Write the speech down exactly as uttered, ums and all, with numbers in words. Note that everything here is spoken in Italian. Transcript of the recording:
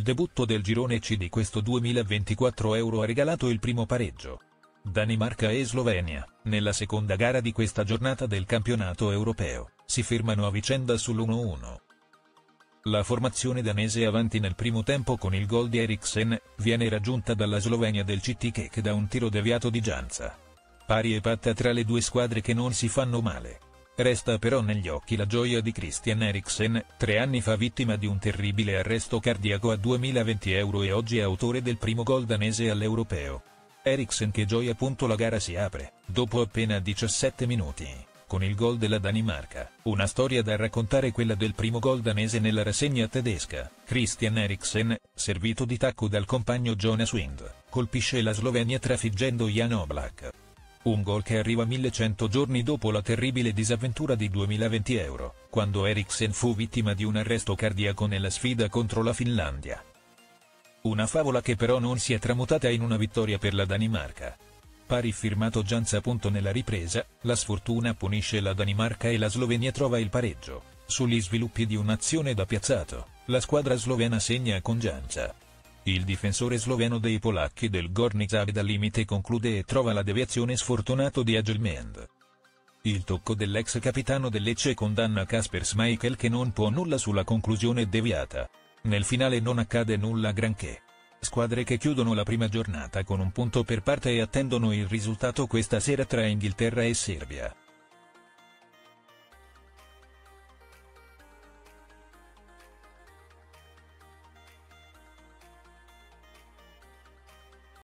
debutto del girone C di questo duemilaventiquattro Euro ha regalato il primo pareggio. Danimarca e Slovenia, nella seconda gara di questa giornata del campionato europeo, si fermano a vicenda sull'uno a uno. La formazione danese avanti nel primo tempo con il gol di Eriksen, viene raggiunta dalla Slovenia del C T che da un tiro deviato di Jansa. Pari e patta tra le due squadre che non si fanno male. Resta però negli occhi la gioia di Christian Eriksen, tre anni fa vittima di un terribile arresto cardiaco a duemilaventi Euro e oggi è autore del primo gol danese all'Europeo. Eriksen che gioia. La gara si apre, dopo appena diciassette minuti, con il gol della Danimarca. Una storia da raccontare, quella del primo gol danese nella rassegna tedesca. Christian Eriksen, servito di tacco dal compagno Jonas Wind, colpisce la Slovenia trafiggendo Jan Oblak. Un gol che arriva millecento giorni dopo la terribile disavventura di duemilaventi Euro, quando Eriksen fu vittima di un arresto cardiaco nella sfida contro la Finlandia. Una favola che però non si è tramutata in una vittoria per la Danimarca. Pari firmato Jansa. Nella ripresa, la sfortuna punisce la Danimarca e la Slovenia trova il pareggio. Sugli sviluppi di un'azione da piazzato, la squadra slovena segna con Jansa. Il difensore sloveno dei polacchi del Górnik Zabrze al limite conclude e trova la deviazione sfortunato di Agelmend. Il tocco dell'ex capitano del Lecce condanna Kasper Schmeichel che non può nulla sulla conclusione deviata. Nel finale non accade nulla granché. Squadre che chiudono la prima giornata con un punto per parte e attendono il risultato questa sera tra Inghilterra e Serbia.